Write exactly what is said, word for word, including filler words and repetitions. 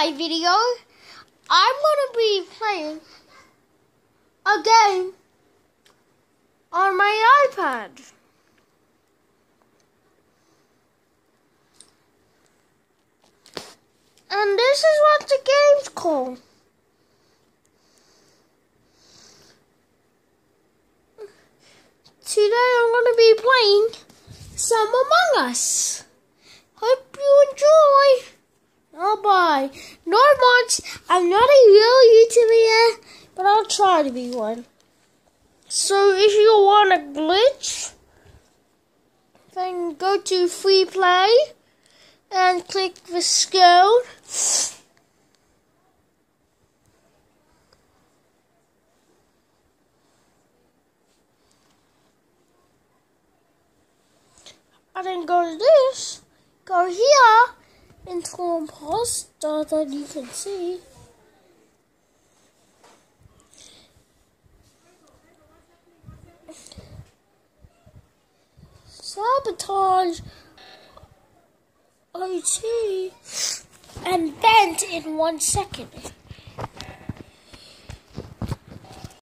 my video, I'm going to be playing a game on my iPad. And this is what the game's called. Today I'm going to be playing some Among Us. Hope you enjoy. Oh bye. Not much. I'm not a real YouTuber, but I'll try to be one. So if you want a glitch, then go to free play and click the scale. And then go to this, go here, into imposter that you can see. Sabotage O T and vent in one second.